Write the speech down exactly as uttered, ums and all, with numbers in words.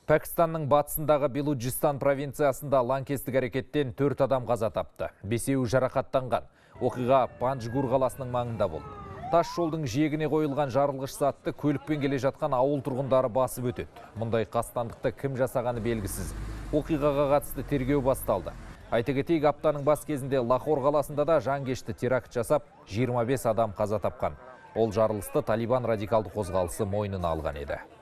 Пәкістанның батысындағы Белуджистан провинциясында лаңкестік әрекеттен төрт адам қаза тапты. Бесеуі жарақаттанған. Оқиға Панджгур қаласының маңында болды. Тас жолдың жиегіне қойылған жарылғыш затты көлікпен келе жатқан ауыл тұрғындары басып өтеді. Мұндай қастандықты кім жасағаны белгісіз. Оқиғаға қатысты тергеу басталды. Айта кетейік, аптаның бас кезінде Лахор қаласында да жанкешті теракт жасап, жиырма бес адам қаза тапқан. Ол жарылысты Талибан радикалды қозғалысы мойнына алған еді.